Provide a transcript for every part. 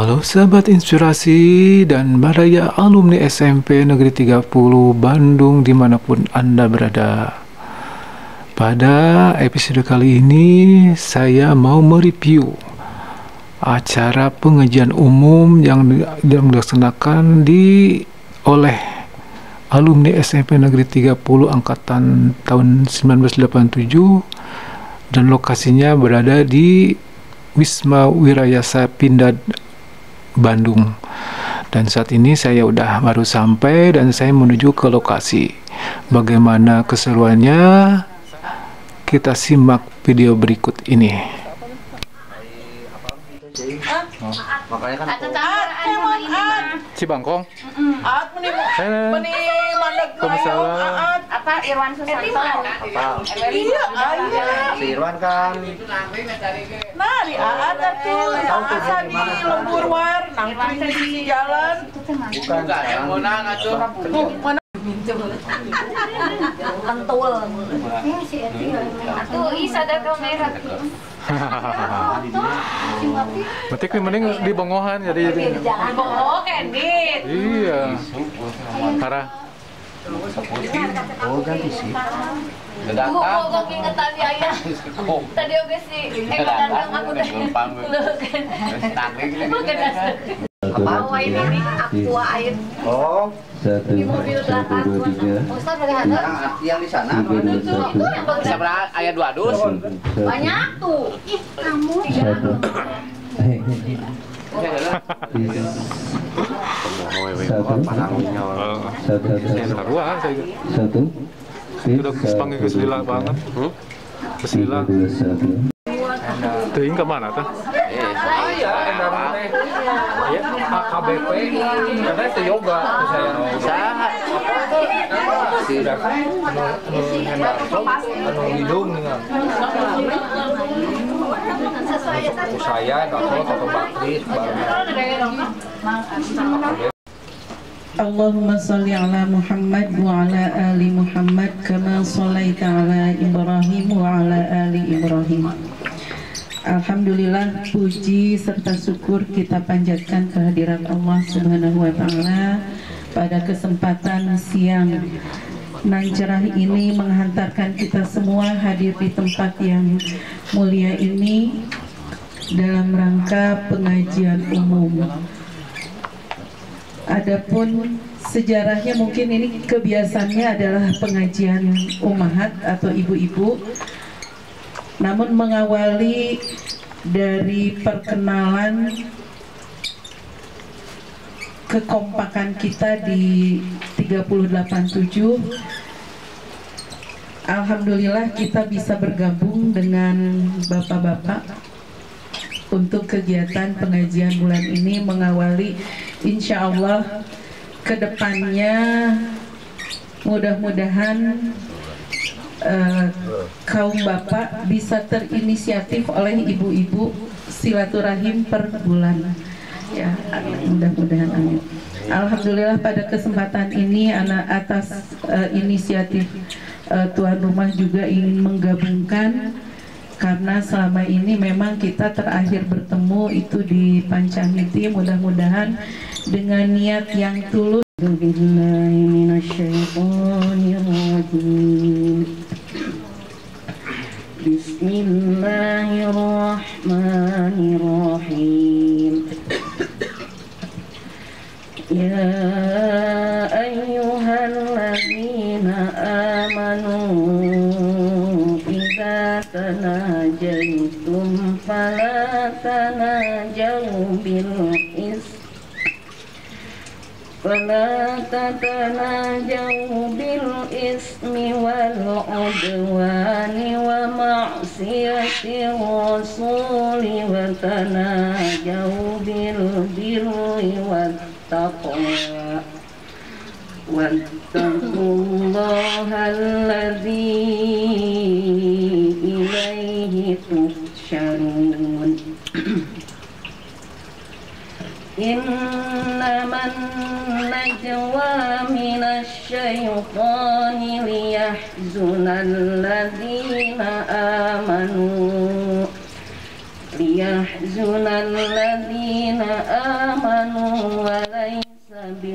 Halo sahabat inspirasi dan baraya alumni SMP Negeri 30 Bandung dimanapun Anda berada. Pada episode kali ini saya mau mereview acara pengajian umum yang dilaksanakan oleh alumni SMP Negeri 30 angkatan tahun 1987 dan lokasinya berada di Wisma Wirayasa Pindad Bandung. Dan saat ini saya baru sampai dan saya menuju ke lokasi. Bagaimana keseruannya? Kita simak video berikut ini. Makanya kan Cibangkong. Apa Irwan Susanto? si Irwan kan Nah, di ada tuh asa di lembur war, nangkring di jalan. bukan yang mana ngacur Kentul. Atuh isa ada kamera. Berarti mending di Bongohan jadi. Oh, Kendit. Iya. Parah. oh ganti sih Gua inget tadi aya. Tadi oge sih. Kadang aku teh. Bawa ini aqua air. oh Di mobil belakang. Ustaz dari ada. yang di sana Itu yang bagus. Seberapa ayat 2 dus? Banyak tuh. Ih, kamu. Satu. Udah panggil ke Selila banget. Ke Selila. Teuing ke mana tuh? KBP, karena itu yoga saya. Usaha. Hidung dengan. Saya atau Bakri Allahumma salli ala Muhammad wa ala ali Muhammad kama sallaita ala Ibrahim wa ala ali Ibrahim. Alhamdulillah, puji serta syukur kita panjatkan kehadirat Allah Subhanahu wa taala pada kesempatan siang nan cerah ini menghantarkan kita semua hadir di tempat yang mulia ini dalam rangka pengajian umum. Adapun sejarahnya mungkin ini kebiasaannya adalah pengajian ummahat atau ibu-ibu, namun mengawali dari perkenalan kekompakan kita di 387. Alhamdulillah kita bisa bergabung dengan bapak-bapak untuk kegiatan pengajian bulan ini, mengawali insya Allah kedepannya mudah-mudahan kaum bapak bisa terinisiatif oleh ibu-ibu silaturahim per bulan ya, mudah-mudahan amin. Alhamdulillah pada kesempatan ini atas inisiatif tuan rumah juga ingin menggabungkan, karena selama ini memang kita terakhir bertemu itu di Pancamiti, mudah-mudahan dengan niat yang tulus. Bismillahirrahmanirrahim. Ya ayyuhalladzina amanu idza tanajaytum fala tanajaw bil ولا تتناجوا بالإثم والعدوان ومعصية الرسول وتناجوا بالبر والتقوى واتقوا الله الذي إليه تحشرون. إنما النجوى من الشيطان ليحزن الذين آمنوا ليحزن الذين آمنوا وليس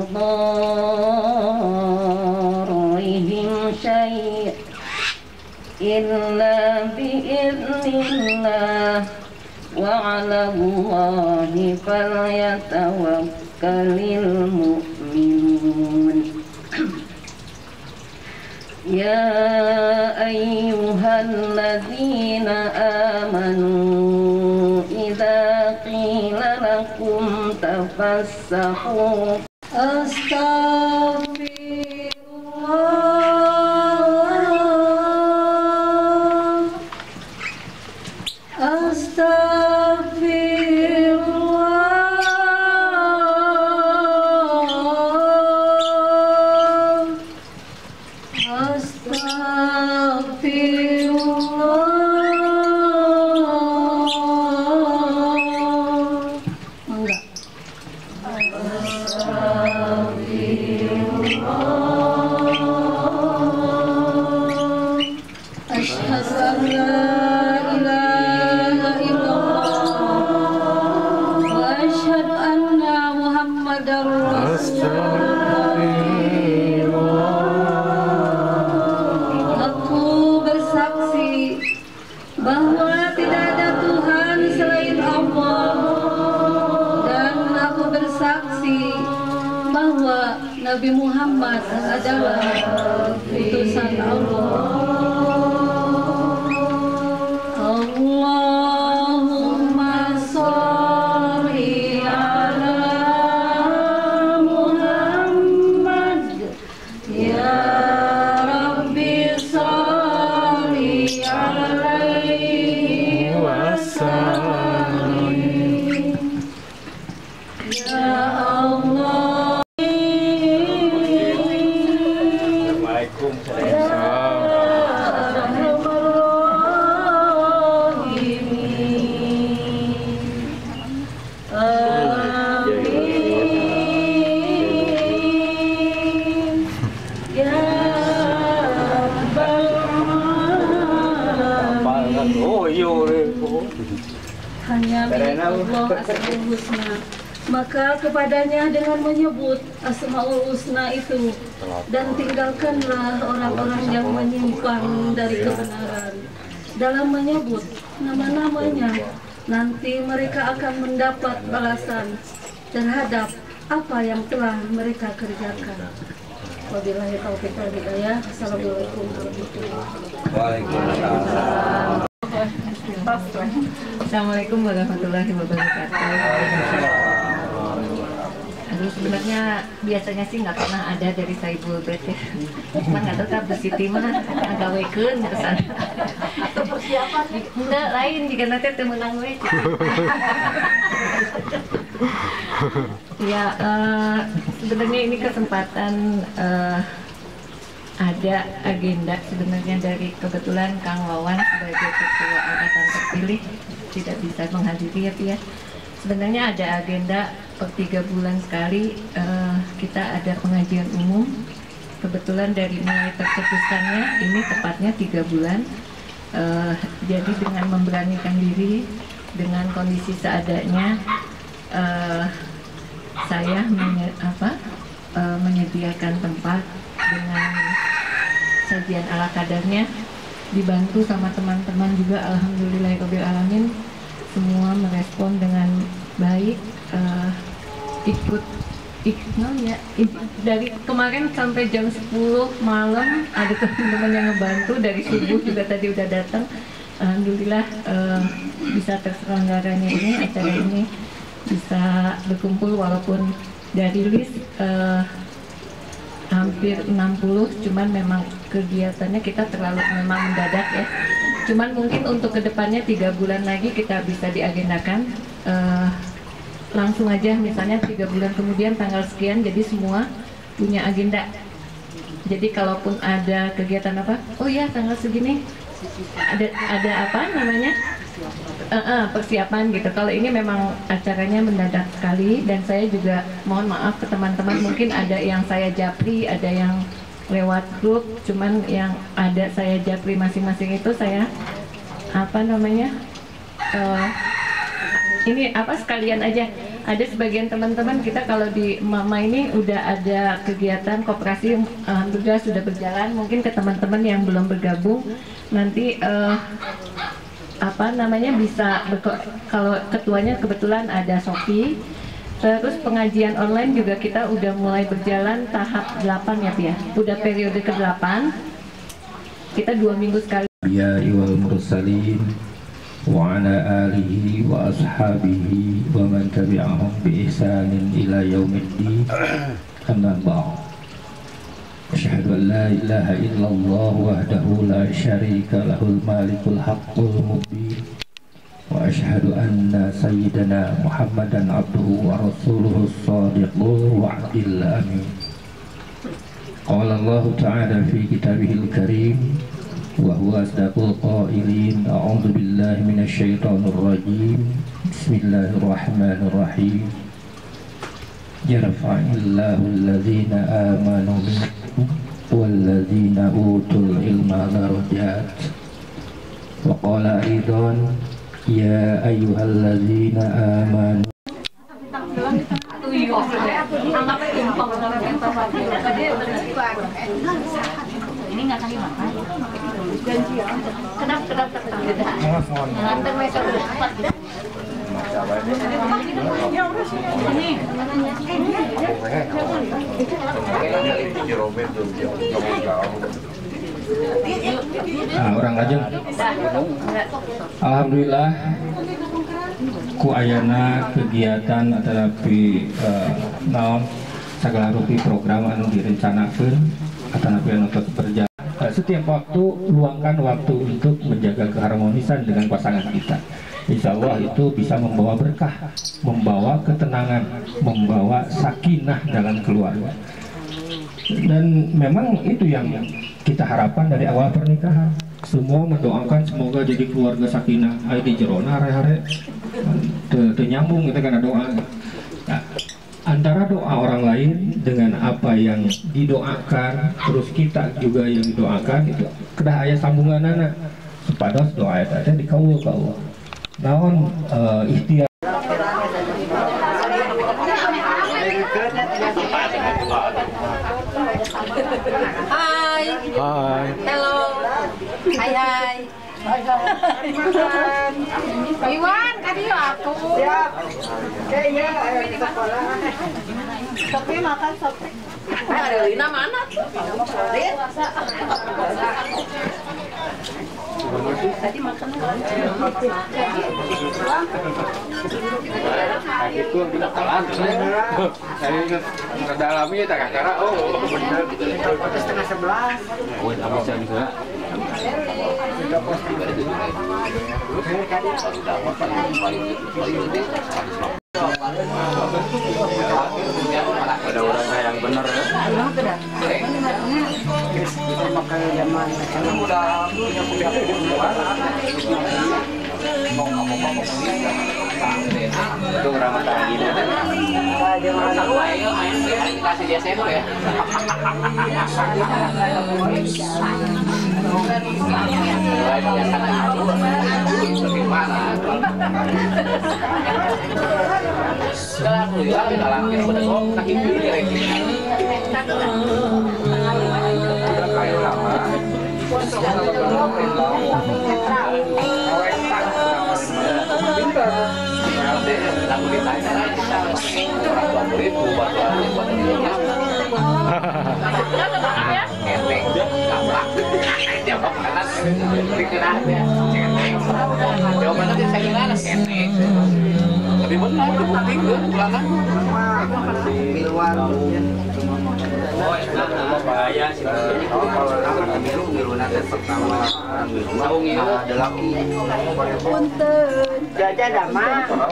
بضارهم شيء إلا بإذن الله وعلى الله فليتوكل المؤمنون يا أيها الذين آمنوا إذا قيل لكم تفسحوا أستغفر الله أستغفر الله أستغفر الله enggak أشهد أن لا إله إلا الله وأشهد أن محمدا رسول الله. Aku bersaksi bahwa tidak ada Tuhan selain Allah, dan aku bersaksi bahwa Nabi Muhammad adalah utusan Allah. Allahumma sholli ala Muhammad ya Rabbi sholli alaihi wasallim ya Allah. Hanya milik Allah Asmaul Husna, maka kepadanya dengan menyebut Asmaul Husna itu, dan tinggalkanlah orang-orang yang menyimpang dari kebenaran dalam menyebut nama-namanya. Nanti mereka akan mendapat balasan terhadap apa yang telah mereka kerjakan. Wabillahi taufiq wal hidayah. Assalamualaikum warahmatullahi wabarakatuh. Waalaikumsalam. Assalamualaikum warahmatullahi wabarakatuh. Aduh, sebenarnya biasanya sih nggak pernah ada dari Saibul Bet ya. Cuma nggak tahu Bu Siti mah ngagawekeun ke sana. Enggak, lain jika nanti temenang we. Ya, sebenarnya ini kesempatan ada agenda sebenarnya dari kebetulan Kang Wawan sebagai ketua angkatan terpilih tidak bisa menghadiri ya Pi ya. Sebenarnya ada agenda per 3 bulan sekali kita ada pengajian umum. Kebetulan dari mulai tercetuskannya ini tepatnya 3 bulan. Jadi dengan memberanikan diri dengan kondisi seadanya, saya menyediakan tempat dengan sajian ala kadarnya, dibantu sama teman-teman juga. Alhamdulillahirabbil alamin, semua merespon dengan baik. Dari kemarin sampai jam 10 malam ada teman-teman yang ngebantu, dari subuh juga tadi udah datang. Alhamdulillah bisa terselenggaranya ini, acara ini bisa berkumpul walaupun dari list hampir 60, cuman memang kegiatannya kita terlalu memang mendadak ya. Cuman mungkin untuk kedepannya 3 bulan lagi kita bisa diagendakan langsung aja, misalnya 3 bulan kemudian tanggal sekian, jadi semua punya agenda. Jadi kalaupun ada kegiatan apa, oh ya tanggal segini ada apa namanya persiapan gitu. Kalau ini memang acaranya mendadak sekali, dan saya juga mohon maaf ke teman-teman, mungkin ada yang saya japri, ada yang lewat grup, cuman yang ada saya japri masing-masing itu saya ini sekalian aja ada sebagian teman-teman kita kalau di Mama ini udah ada kegiatan koperasi yang alhamdulillah sudah berjalan. Mungkin ke teman-teman yang belum bergabung nanti bisa kalau ketuanya kebetulan ada Sofi. Terus pengajian online juga kita udah mulai berjalan tahap 8 ya Pia. Udah periode ke-8. Kita 2 minggu sekali. Ya wal mursalin wa ala alihi wa ashabihi wa man tabi'ahum bi ihsanin ila yaumiddin. Amma ba'd. Asyhadu an la ilaha illallah wahdahu la syarika lahul malikul haqqul mubin. Wa asyhadu anna sayyidana Muhammadan abduhu wa rasuluhu as-sadiqul wa'dil amin. Qala Allah ta'ala fi kitabihil karim wa huwa asdaqul qailin. A'udzu billahi minasy syaithanir rajim. Bismillahirrahmanirrahim. Yarfa'illahu alladhina amanu minkum walladzina utul ilma darajat. Wa qala aidan ya ayyuhalladzina amanu. Ini nggak kali makan. Kenapa? Nganter mereka berempat. Orang Lajeng. Alhamdulillah ku ayana kegiatan atanapi naon sagala rupi program anu direncanakeun atanapi anu tetep berjalan. Setiap waktu luangkan waktu untuk menjaga keharmonisan dengan pasangan kita. Insya Allah itu bisa membawa berkah, membawa ketenangan, membawa sakinah dalam keluarga. Dan memang itu yang kita harapkan dari awal pernikahan. Semua mendoakan semoga jadi keluarga sakinah. Ayo di jerona hare-hare nyambung kita karena doa. Nah, antara doa orang lain dengan apa yang didoakan, terus kita juga yang didoakan itu kedah aya sambunganana. Supados doa eta dikawul ka Allah. Naon ikhtiar. Hai. Hello. Hai. Pak Iwan, tadi aku. Siap. Iya, sekolah. Sopi makan Sopi. Ada Lina mana? Tadi makan. Itu tidak kalah. Saya ke dalamnya tak kakara. Oh, benar. Setengah 11. Oh, apa saya bisa? Ada orang yang benar ya. Kita makan zaman Itu orang mata gini. Kasih dia seno ya. Lebih benar, itu penting tuh, pulangan. Bahaya sih. punten. Jajan damang.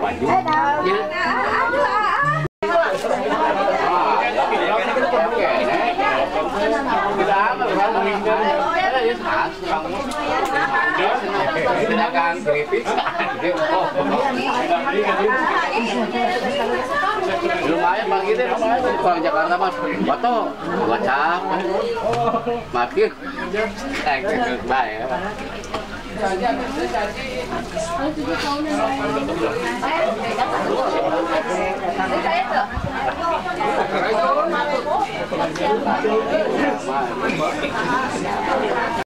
Lumayan pagi deh, kalau Jakarta mas, foto, WhatsApp, makin, baik. Saya tuh.